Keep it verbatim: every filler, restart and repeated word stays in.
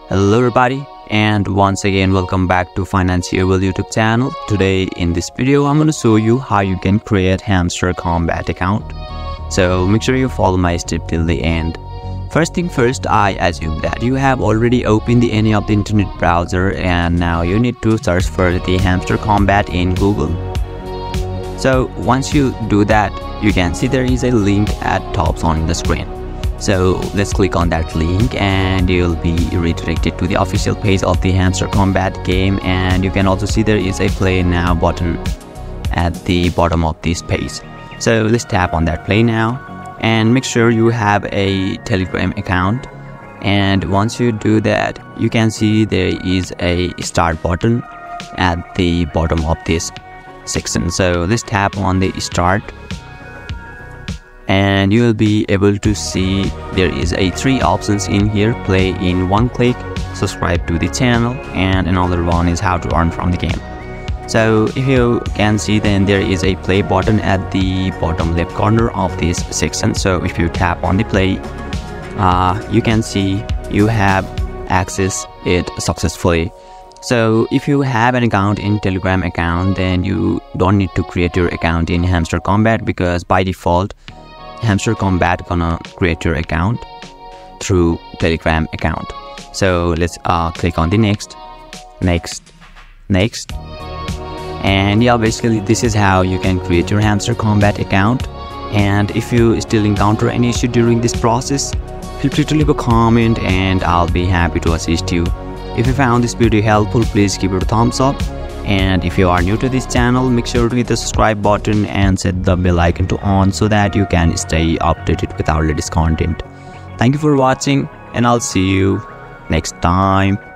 Hello everybody, and once again welcome back to Financeable YouTube channel. Today in this video I'm going to show you how you can create Hamster Kombat account. So make sure you follow my step till the end. First thing first, I assume that you have already opened the, any of the internet browser, and now you need to search for the Hamster Kombat in Google. So once you do that, you can see there is a link at top on the screen. So let's click on that link and you'll be redirected to the official page of the Hamster Kombat game, and you can also see there is a play now button at the bottom of this page. So let's tap on that play now and make sure you have a Telegram account, and once you do that you can see there is a start button at the bottom of this section. So let's tap on the start and you will be able to see there is a three options in here: play in one click, subscribe to the channel, and another one is how to earn from the game. So if you can see, then there is a play button at the bottom left corner of this section. So if you tap on the play, uh, you can see you have accessed it successfully. So if you have an account in Telegram account, then you don't need to create your account in Hamster Kombat, because by default Hamster Kombat gonna create your account through Telegram account. So let's uh, click on the next, next, next, and yeah, basically this is how you can create your Hamster Kombat account. And if you still encounter any issue during this process, feel free to leave a comment and I'll be happy to assist you. If you found this video helpful, please give it a thumbs up. And if you are new to this channel, make sure to hit the subscribe button and set the bell icon to on so that you can stay updated with our latest content. Thank you for watching, and I'll see you next time.